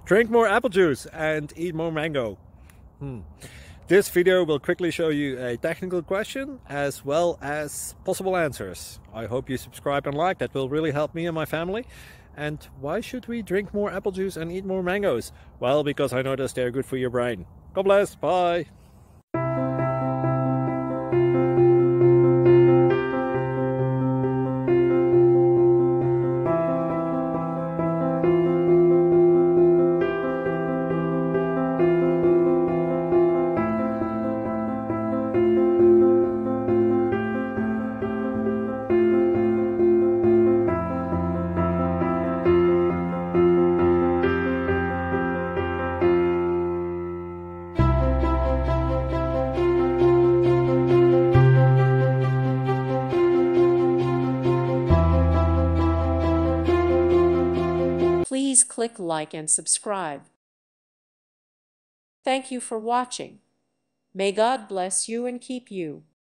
Drink more apple juice and eat more mango. This video will quickly show you a technical question as well as possible answers. I hope you subscribe and like, that will really help me and my family. And why should we drink more apple juice and eat more mangoes? Well, because I noticed they're good for your brain. God bless, bye! Please click like and subscribe. Thank you for watching. May God bless you and keep you.